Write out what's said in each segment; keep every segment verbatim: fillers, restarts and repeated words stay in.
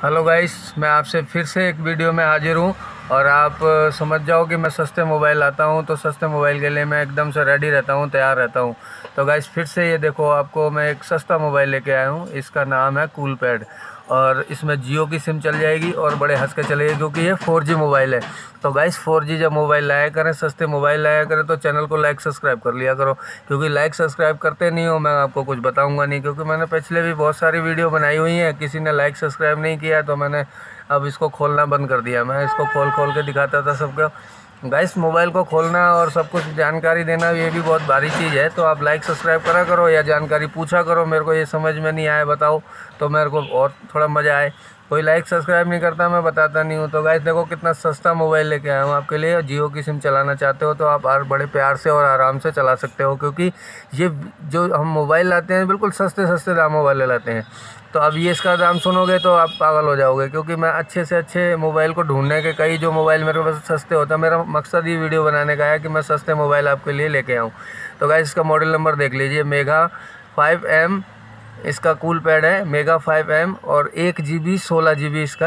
Hello guys, मैं आपसे फिर से एक वीडियो में हाजिर हूँ और आप समझ जाओ कि मैं सस्ते मोबाइल लाता हूँ तो सस्ते मोबाइल के लिए मैं एकदम से रेडी रहता हूँ, तैयार रहता हूँ। तो गाइस फिर से ये देखो, आपको मैं एक सस्ता मोबाइल लेके आया हूँ। इसका नाम है कूल पैड और इसमें जियो की सिम चल जाएगी और बड़े हंस के चलेगी क्योंकि ये फोर जी मोबाइल है। तो गाइस फोर जी जब मोबाइल लाया करें, सस्ते मोबाइल लाया करें तो चैनल को लाइक सब्सक्राइब कर लिया करो, क्योंकि लाइक सब्सक्राइब करते नहीं हो मैं आपको कुछ बताऊंगा नहीं। क्योंकि मैंने पिछले भी बहुत सारी वीडियो बनाई हुई हैं, किसी ने लाइक सब्सक्राइब नहीं किया तो मैंने अब इसको खोलना बंद कर दिया। मैं इसको खोल खोल के दिखाता था सबको। गाइस मोबाइल को खोलना और सब कुछ जानकारी देना ये भी बहुत भारी चीज़ है, तो आप लाइक सब्सक्राइब करा करो या जानकारी पूछा करो। मेरे को ये समझ में नहीं आए बताओ तो मेरे को और थोड़ा मज़ा आए। कोई लाइक सब्सक्राइब नहीं करता, मैं बताता नहीं हूँ। तो गाइस देखो कितना सस्ता मोबाइल लेके आया हूँ आपके लिए। जियो की सिम चलाना चाहते हो तो आप और बड़े प्यार से और आराम से चला सकते हो, क्योंकि ये जो हम मोबाइल लाते हैं बिल्कुल सस्ते सस्ते दामों वाले लाते हैं। तो अब ये इसका दाम सुनोगे तो आप पागल हो जाओगे, क्योंकि मैं अच्छे से अच्छे मोबाइल को ढूंढने के, कई जो मोबाइल मेरे पास सस्ते होता है, मेरा मकसद ही वीडियो बनाने का है कि मैं सस्ते मोबाइल आपके लिए लेके आऊँ। तो गाइस इसका मॉडल नंबर देख लीजिए, मेगा फाइव एम इसका कूल पैड है, मेगा फाइव एम और एक जी बी सोलह जी बी इसका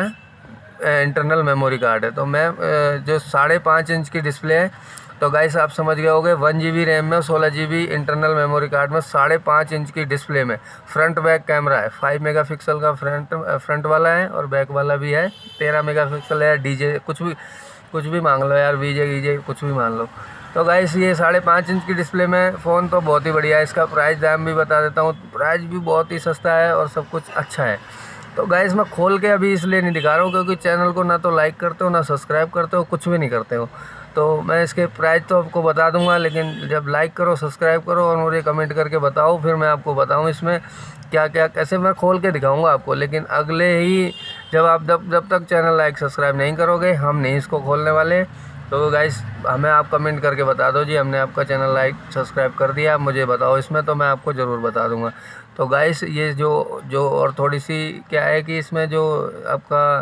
इंटरनल मेमोरी कार्ड है। तो मैं जो साढ़े पाँच इंच की डिस्प्ले है, तो गाइस आप समझ गए होगे, वन जी बी रैम में सोलह G B internal memory card में साढ़े पाँच इंच की डिस्प्ले में फ्रंट बैक कैमरा है। फाइव मेगा पिक्सल का फ्रंट फ्रंट वाला है और बैक वाला भी है। तेरह मेगा पिक्सल है। डीजे कुछ भी कुछ भी मांग लो यार, वीजे वीजे कुछ भी मान लो। तो गाइस ये साढ़े पाँच इंच की डिस्प्ले में फ़ोन तो बहुत ही बढ़िया है। इसका प्राइस दाम भी बता देता हूँ, प्राइस भी बहुत ही सस्ता है और सब कुछ अच्छा है। तो गाइस मैं खोल के अभी इसलिए नहीं दिखा रहा हूँ क्योंकि चैनल को ना तो लाइक करते हो, ना सब्सक्राइब करते हो, कुछ भी नहीं करते हो। तो मैं इसके प्राइस तो आपको बता दूंगा, लेकिन जब लाइक करो, सब्सक्राइब करो और मुझे कमेंट करके बताओ, फिर मैं आपको बताऊं इसमें क्या क्या कैसे मैं खोल के दिखाऊंगा आपको। लेकिन अगले ही जब आप जब जब तक चैनल लाइक सब्सक्राइब नहीं करोगे, हम नहीं इसको खोलने वाले। तो गाइस हमें आप कमेंट करके बता दो जी, हमने आपका चैनल लाइक सब्सक्राइब कर दिया, आप मुझे बताओ इसमें, तो मैं आपको ज़रूर बता दूंगा। तो गाइस ये जो जो और थोड़ी सी क्या है कि इसमें जो आपका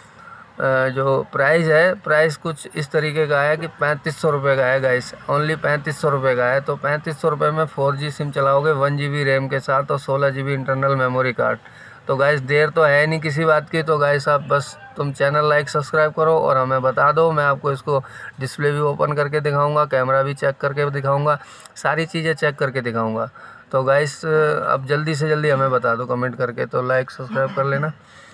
जो प्राइस है, प्राइस कुछ इस तरीके का है कि पैंतीस सौ रुपये का है गाइस, ओनली पैंतीस सौ रुपये का है। तो पैंतीस सौ रुपये में फोर जी सिम चलाओगे वन जी बी रैम के साथ और सोलह G B internal memory card. तो गाइस देर तो है नहीं किसी बात की। तो गाइस आप बस तुम चैनल लाइक सब्सक्राइब करो और हमें बता दो। मैं आपको इसको डिस्प्ले भी ओपन करके दिखाऊंगा, कैमरा भी चेक करके दिखाऊंगा, सारी चीज़ें चेक करके दिखाऊंगा। तो गाइस अब जल्दी से जल्दी हमें बता दो कमेंट करके, तो लाइक सब्सक्राइब कर लेना।